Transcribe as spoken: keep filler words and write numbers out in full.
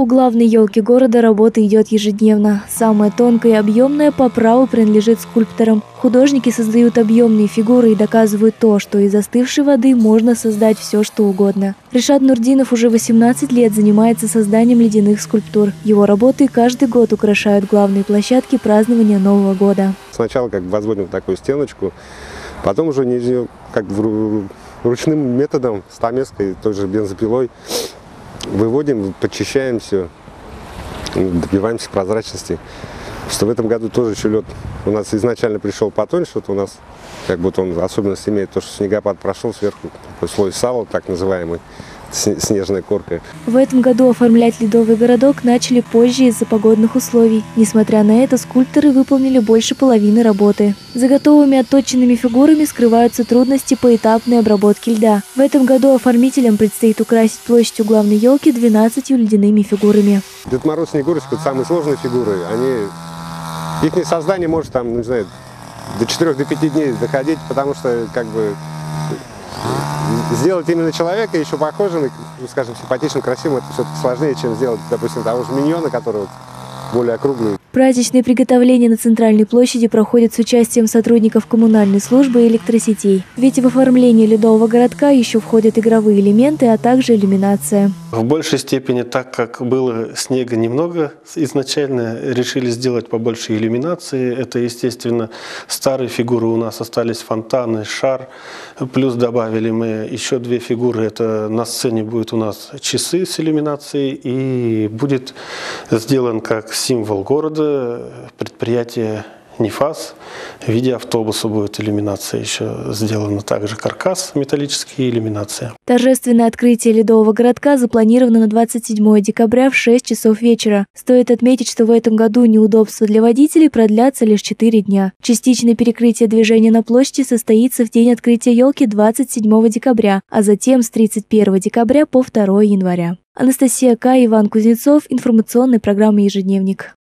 У главной елки города работа идет ежедневно. Самая тонкая и объемная по праву принадлежит скульпторам. Художники создают объемные фигуры и доказывают то, что из остывшей воды можно создать все, что угодно. Ришат Нурдинов уже восемнадцать лет занимается созданием ледяных скульптур. Его работы каждый год украшают главные площадки празднования Нового года. Сначала как бы возводим такую стеночку, потом уже не, как бы ручным методом, стамеской, той же бензопилой, выводим, подчищаем все, добиваемся прозрачности. Что в этом году тоже еще лед у нас изначально пришел потоньше, что у нас как будто он особенность имеет то, что снегопад прошел сверху, такой слой сала, так называемый, снежная корка. В этом году оформлять ледовый городок начали позже из-за погодных условий. Несмотря на это, скульпторы выполнили больше половины работы. За готовыми отточенными фигурами скрываются трудности поэтапной обработки льда. В этом году оформителям предстоит украсить площадь у главной елки двенадцатью ледяными фигурами. Дед Мороз, Снегурочка – самые сложные фигуры. Они, их создание может там, не знаю, до четырёх, до пяти дней доходить, потому что как бы сделать именно человека еще похожим, скажем, симпатичным, красивым, это все-таки сложнее, чем сделать, допустим, того же миньона, который более округлый. Праздничные приготовления на центральной площади проходят с участием сотрудников коммунальной службы и электросетей. Ведь в оформлении ледового городка еще входят игровые элементы, а также иллюминация. В большей степени, так как было снега немного, изначально решили сделать побольше иллюминации. Это, естественно, старые фигуры у нас остались, фонтаны, шар. Плюс добавили мы еще две фигуры. Это на сцене будет у нас часы с иллюминацией. И будет сделан как символ города предприятие НИФАС. В виде автобуса будет иллюминация еще сделана. Также каркас металлический и иллюминация. Торжественное открытие ледового городка запланировано на двадцать седьмое декабря в шесть часов вечера. Стоит отметить, что в этом году неудобства для водителей продлятся лишь четыре дня. Частичное перекрытие движения на площади состоится в день открытия елки двадцать седьмого декабря, а затем с тридцать первого декабря по второе января. Анастасия К. Иван Кузнецов. Информационная программа «Ежедневник».